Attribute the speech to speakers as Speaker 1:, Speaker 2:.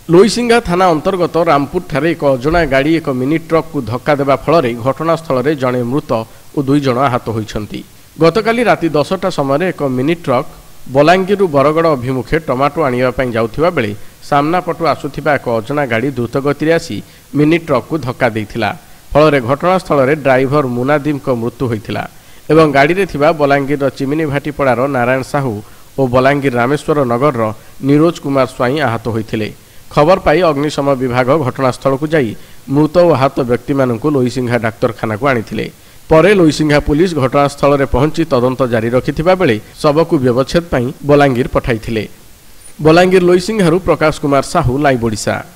Speaker 1: लोईसिंगा थाना अंतर्गत रामपुर ठारे एक अजणा गाड़ी एक मिनी ट्रक को धक्का देवा फल घटनास्थल में जड़े मृत और 2 जण आहत होइछंती। गतकाली राति 10टा समय एक मिनी ट्रक बलांगीर बरगड़ अभिमुखे टमाटो आनिबा जाउथिबा बेले सामना पटु आसुथिबा एक अजणा गाड़ी द्रुत गति आसी मिनी ट्रक को धक्का देइथिला। फल घटनास्थल में ड्राइवर मुनादीम को मृत्यु होइथिला एवं गाड़ी रे थिबा बलांगीर चिमिनी भाटीपड़ार नारायण साहू और बलांगीर रामेश्वर नगर नीरोज कुमार स्वाई आहत होइथिले। खबर पाई अग्निशम विभाग घटनास्थल को जाई मृत और आहत व्यक्ति मानक लोईसिंघा डाक्तरखाना को आनिथिले। परे लोईसिंघा पुलिस घटनास्थल में पहुंची तदंत जारी रखिथिबा बेले शवकु व्यवच्छेद पई बलांगीर पठाइथिले। बलांगीर लोईसिंघारु प्रकाश कुमार साहू लाइव ओडिशा।